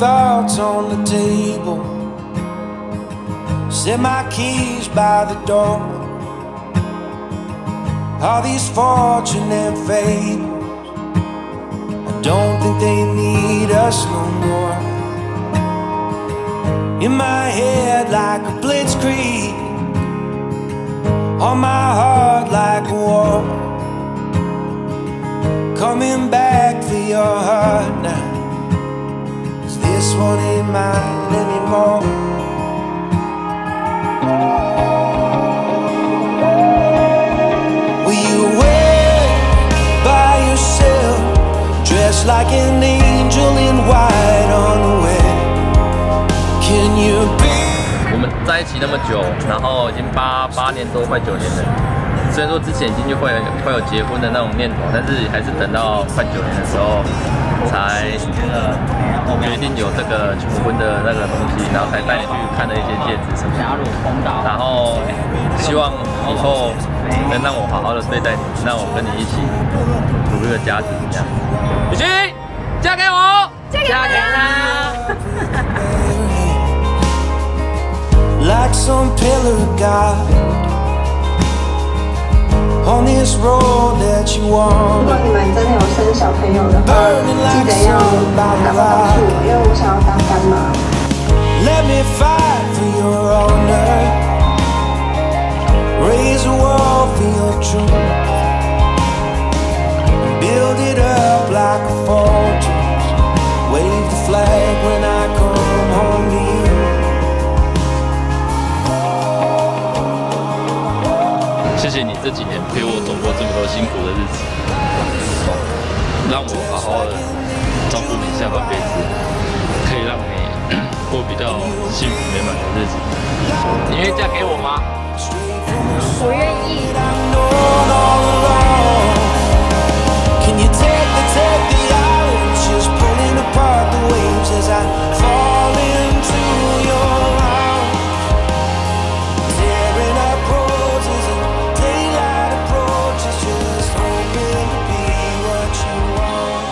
thoughts on the table, set my keys by the door. All these fortune and fables, I don't think they need us no more. In my head like a blitzkrieg, on my heart like a war. Coming back for your heart now, 'cause this one ain't mine anymore. Were you away by yourself, dressed like an angel in white on the way? Can you be? 我们在一起那么久，然后已经8年多，快9年了。虽然说之前已经就会有结婚的那种念头，但是还是等到快9年的时候，才决定有这个求婚的那个东西，然后才带你去看了一些戒指什么的。然后希望以后能让我好好的对待你，让我跟你一起组这个家庭，这样。雨欣，嫁给我，嫁给他。 Like some pillar of God on this road that you want. 如果你们真的有生小朋友的话，记得要赶快告诉我，因为我想要当干妈。 Let me fight for your honor, raise a wall for your truth, build it up like a fortress, wave the flag when I come home to you. 谢谢你这几年陪我走过这么多辛苦的日子，让我好好的照顾你下半辈子，可以让你过比较幸福美满的日子。你愿意嫁给我吗？ 我愿意。 Can you take the hours just pulling apart the waves as I fall into your arms, tearing up roses and daylight approaches, just hoping to be what you want.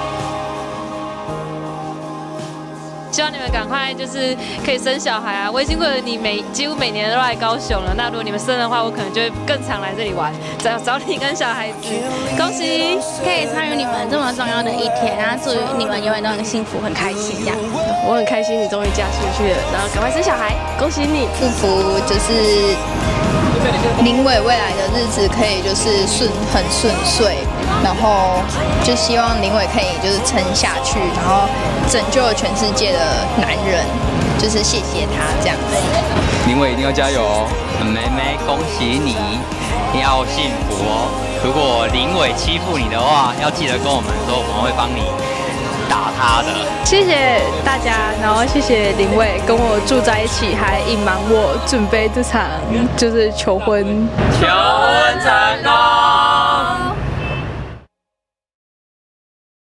希望你们赶快就是可以生小孩啊！我已经为了你几乎每年都来高雄了。那如果你们生的话，我可能就会更常来这里玩，找你跟小孩子。恭喜， 可以参与你们这么重要的一天，然后祝你们永远都很幸福、很开心这样。 我很开心你终于嫁出去了，然后赶快生小孩，恭喜你！ 祝福就是林伟未来的日子可以就是很顺遂，然后就希望林伟可以就是撑下去，然后拯救了全世界的男人，就是谢谢他这样。 林伟一定要加油哦！妹妹，恭喜你，要幸福哦！如果林伟欺负你的话，要记得跟我们说，我们会帮你打他的。 谢谢大家，然后谢谢林伟跟我住在一起，还隐瞒我准备这场就是求婚。 求婚成功！